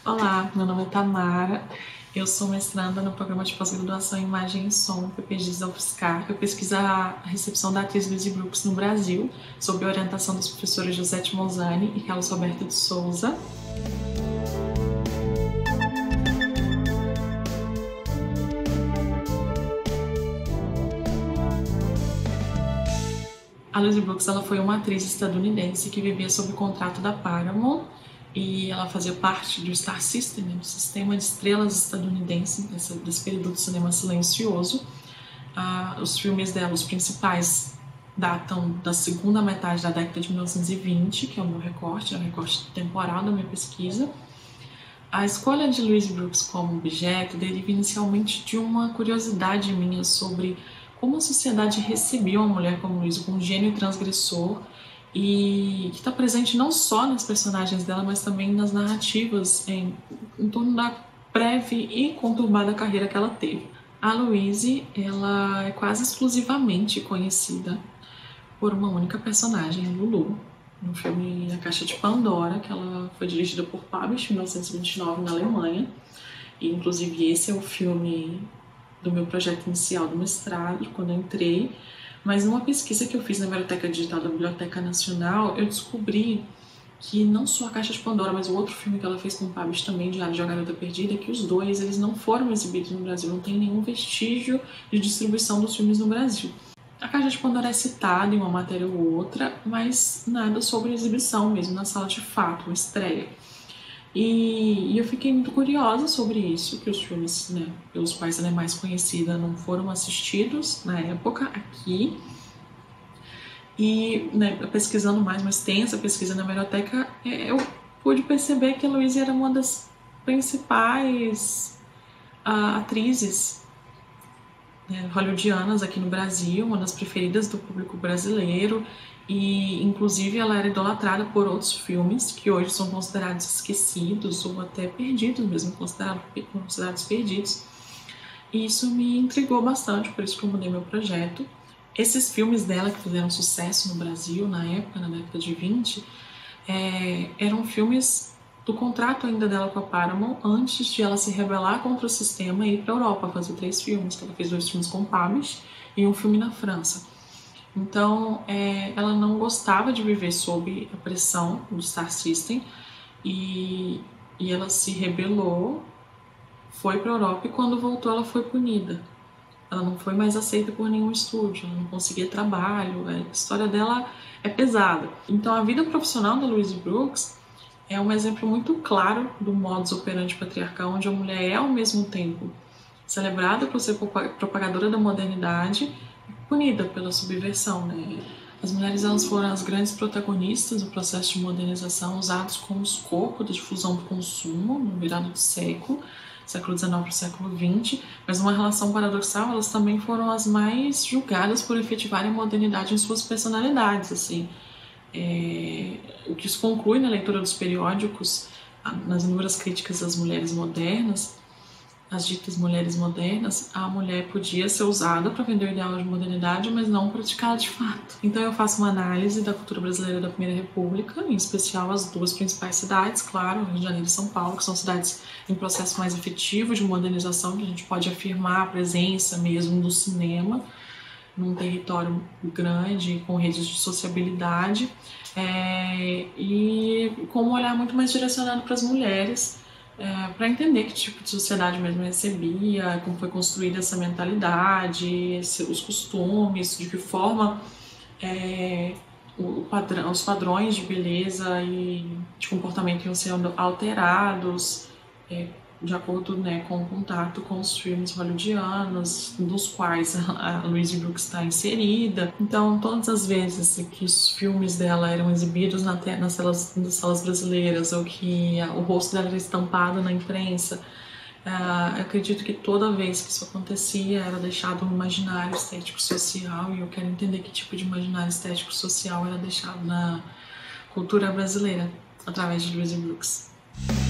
Olá, meu nome é Tamara, eu sou mestranda no programa de pós-graduação em Imagem e Som, PPGs da UFSCar. Eu pesquiso a recepção da atriz Louise Brooks no Brasil, sob a orientação dos professores Josete Mozani e Carlos Roberto de Souza. A Louise Brooks ela foi uma atriz estadunidense que vivia sob contrato da Paramount e ela fazia parte do Star System, do sistema de estrelas estadunidense, desse período do cinema silencioso. Os filmes dela, os principais, datam da segunda metade da década de 1920, que é o meu recorte, é o recorte temporal da minha pesquisa. A escolha de Louise Brooks como objeto deriva inicialmente de uma curiosidade minha sobre como a sociedade recebia uma mulher como Louise, com um gênio transgressor, e que está presente não só nas personagens dela, mas também nas narrativas em torno da breve e conturbada carreira que ela teve. A Louise, ela é quase exclusivamente conhecida por uma única personagem, a Lulu, no filme A Caixa de Pandora, que ela foi dirigida por Pabisch em 1929 na Alemanha. E, inclusive, esse é o filme do meu projeto inicial do mestrado, quando eu entrei. Mas numa pesquisa que eu fiz na Biblioteca Digital da Biblioteca Nacional, eu descobri que não só A Caixa de Pandora, mas o outro filme que ela fez com o Pabisch também, Diário de uma Garota Perdida, que os dois eles não foram exibidos no Brasil, não tem nenhum vestígio de distribuição dos filmes no Brasil. A Caixa de Pandora é citada em uma matéria ou outra, mas nada sobre exibição mesmo na sala de fato, uma estreia. E eu fiquei muito curiosa sobre isso, que os filmes, pelos quais ela é mais conhecida não foram assistidos na época aqui. E pesquisando mais, uma extensa pesquisa na biblioteca, eu pude perceber que a Louise era uma das principais atrizes hollywoodianas aqui no Brasil, uma das preferidas do público brasileiro, e inclusive ela era idolatrada por outros filmes que hoje são considerados esquecidos ou até perdidos mesmo, considerados perdidos. E isso me intrigou bastante, por isso que eu mudei meu projeto. Esses filmes dela que fizeram sucesso no Brasil na época, na década de 20, eram filmes do contrato ainda dela com a Paramount, antes de ela se rebelar contra o sistema e ir para a Europa fazer 3 filmes, que ela fez 2 filmes com Pabisch e um filme na França. Então, ela não gostava de viver sob a pressão do Star System e ela se rebelou, foi para a Europa e quando voltou ela foi punida. Ela não foi mais aceita por nenhum estúdio, ela não conseguia trabalho, a história dela é pesada. Então, a vida profissional da Louise Brooks é um exemplo muito claro do modus operandi patriarcal, onde a mulher é ao mesmo tempo celebrada por ser propagadora da modernidade, punida pela subversão. As mulheres elas foram as grandes protagonistas do processo de modernização, usados como escopo da difusão do consumo no virado do século XIX para o século XX, mas numa relação paradoxal, elas também foram as mais julgadas por efetivarem modernidade em suas personalidades. O que se conclui na leitura dos periódicos, nas inúmeras críticas às mulheres modernas, as ditas mulheres modernas, a mulher podia ser usada para vender o ideal de modernidade, mas não praticá-la de fato. Então eu faço uma análise da cultura brasileira da Primeira República, em especial as 2 principais cidades, claro, Rio de Janeiro e São Paulo, que são cidades em processo mais efetivo de modernização, que a gente pode afirmar a presença mesmo do cinema num território grande, com redes de sociabilidade, e com um olhar muito mais direcionado para as mulheres, para entender que tipo de sociedade mesmo recebia, como foi construída essa mentalidade, os costumes, de que forma os padrões de beleza e de comportamento iam sendo alterados de acordo com o contato com os filmes hollywoodianos, dos quais a Louise Brooks está inserida. Então, todas as vezes que os filmes dela eram exibidos nas salas brasileiras, ou que o rosto dela era estampado na imprensa, eu acredito que toda vez que isso acontecia era deixado um imaginário estético social, e eu quero entender que tipo de imaginário estético social era deixado na cultura brasileira através de Louise Brooks.